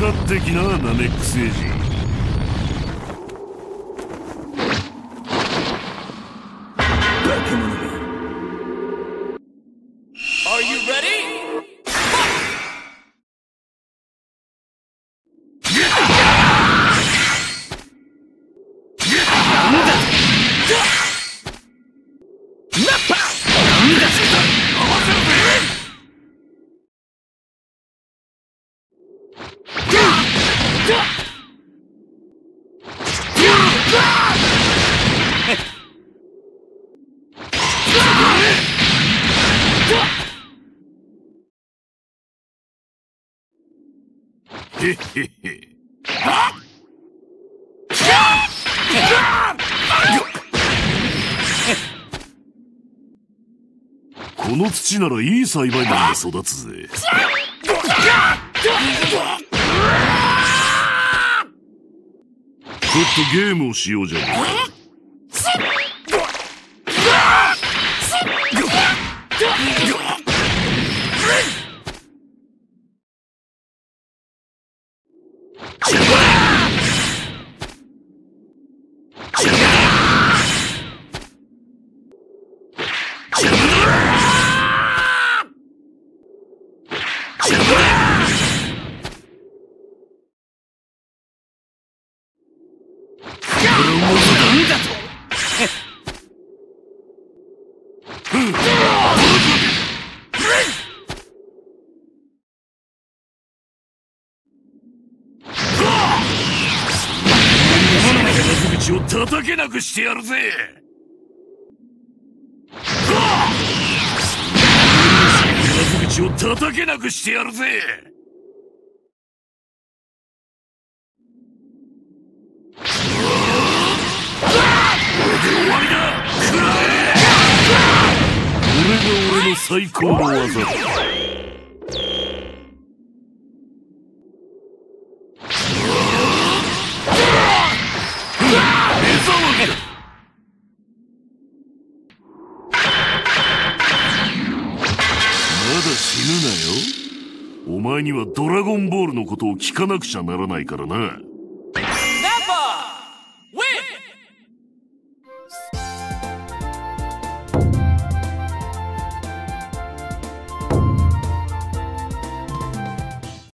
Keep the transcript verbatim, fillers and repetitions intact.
かってきな、ナメック星人。バカ者め。 Are you ready? へっへっへ。この土ならいい栽培マンが育つぜ。ちょっとゲームをしようじゃないか。口を叩けなくしてやるぜ。口を叩けなくしてやるぜ。これで終わりだ。食らえ。これが俺の最高の技だ。まだ死ぬなよ。お前にはドラゴンボールのことを聞かなくちゃならないからな。